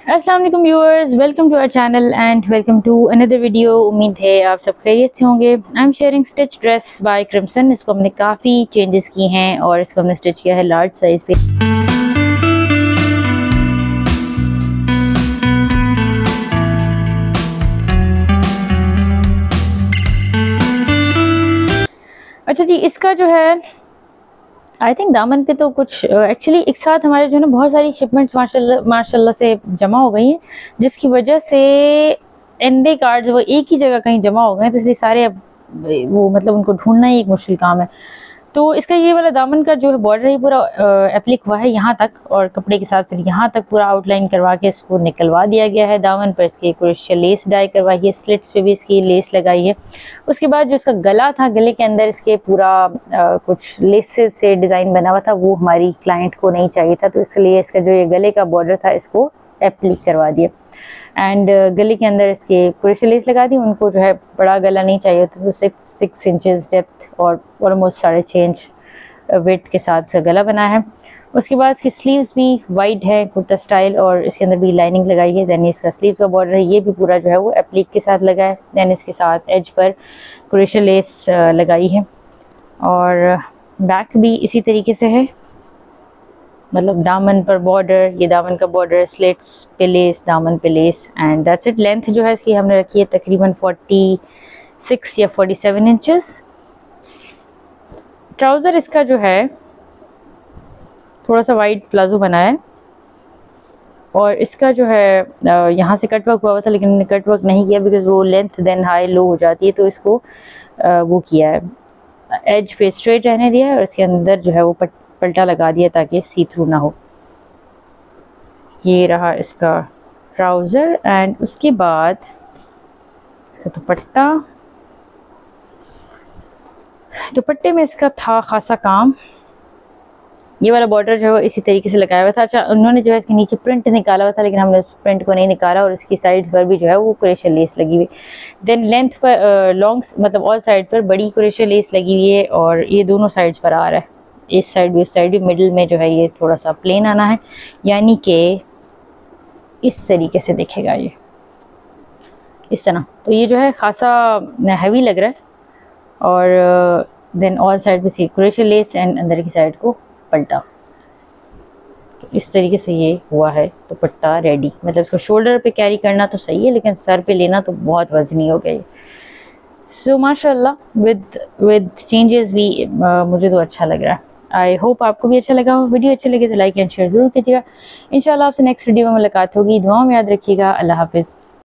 अस्सलाम वालेकुम viewers, welcome to our channel and welcome to another video. उम्मीद है आप सब खैरियत से होंगे। I am sharing stitch dress by Crimson. इसको हमने काफ़ी चेंजेस किए हैं और इसको हमने स्टिच किया है लार्ज साइज़ पे। अच्छा जी, इसका जो है आई थिंक दामन पे तो कुछ एक्चुअली एक साथ हमारे जो है ना बहुत सारी शिपमेंट्स माशाल्लाह से जमा हो गई हैं, जिसकी वजह से एनडे कार्ड्स वो एक ही जगह कहीं जमा हो गए हैं, तो इसलिए सारे अब वो मतलब उनको ढूंढना ही एक मुश्किल काम है। तो इसका ये वाला दामन का जो है बॉर्डर ही पूरा एप्लिक हुआ है यहाँ तक, और कपड़े के साथ फिर यहाँ तक पूरा आउटलाइन करवा के इसको निकलवा दिया गया है। दामन पर इसकी क्रोशिया लेस डाई करवाई है, स्लिट्स पे भी इसकी लेस लगाई है। उसके बाद जो इसका गला था, गले के अंदर इसके पूरा कुछ लेसेस से डिज़ाइन बना हुआ था, वो हमारी क्लाइंट को नहीं चाहिए था, तो इसलिए इसका जो ये गले का बॉर्डर था इसको एप्लिक करवा दिया। एंड गले के अंदर इसके क्रोशिया लेस लगा दी। उनको जो है बड़ा गला नहीं चाहिए होता, तो 6 इंचेस डेप्थ और ऑलमोस्ट 6.5 इंच वेट के साथ इसका गला बना है। उसके बाद इसकी स्लीव्स भी वाइड है कुर्ता स्टाइल, और इसके अंदर भी लाइनिंग लगाई है। दैन इसका स्लीव का बॉर्डर है, ये भी पूरा जो है वो एप्लिक के साथ लगा है। दैन इसके साथ एज पर क्रोशिया लेस लगाई है, और बैक भी इसी तरीके से है, मतलब दामन पर बॉर्डर, ये दामन का बॉर्डर, स्लिट्स पे लेस, दामन पे lace, and that's it. Length जो है इसकी हमने रखी है तकरीबन 46 या 47 इंचेस। ट्राउज़र इसका जो है थोड़ा सा वाइड प्लाजो बना है, और इसका जो है यहाँ से कट वर्क हुआ था, लेकिन हमने कट वर्क नहीं किया बिकॉज वो लेंथ देन हाई लो हो जाती है, तो इसको वो किया है, एज पे स्ट्रेट रहने दिया है, और इसके अंदर जो है वो पल्टा लगा दिया ताकि सी थ्रू ना हो। ये रहा इसका ट्राउज़र। एंड उसके बाद दुपट्टा, दुपट्टे में इसका था खासा काम। ये वाला बॉर्डर जो है इसी तरीके से लगाया हुआ था। अच्छा, उन्होंने जो है इसके नीचे प्रिंट निकाला हुआ था, लेकिन हमने उस प्रिंट को नहीं निकाला, और इसकी साइड्स पर भी जो है वो क्रोशिया लेस लगी हुई। देन लेंथ पर लॉन्ग मतलब ऑल साइड पर बड़ी क्रोशिया लेस लगी हुई है, और ये दोनों साइड्स पर आ रहा है, इस साइड भी उस साइड भी। मिडिल में जो है ये थोड़ा सा प्लेन आना है, यानी कि इस तरीके से दिखेगा ये इस तरह। तो ये जो है खासा हैवी लग रहा है, और देन ऑल साइड पे क्रोशिया लेस एंड अंदर की साइड को पलटा। तो इस तरीके से ये हुआ है दुपट्टा रेडी। मतलब इसको शोल्डर पे कैरी करना तो सही है, लेकिन सर पे लेना तो बहुत वजनी हो गया। सो माशाल्लाह विद चेंजेस भी मुझे तो अच्छा लग रहा है। आई होप आपको भी अच्छा लगा हो। वीडियो अच्छे लगे तो लाइक एंड शेयर जरूर कीजिएगा। इंशाल्लाह आपसे नेक्स्ट वीडियो में मुलाकात होगी। दुआओं में याद रखिएगा। अल्लाह हाफिज़।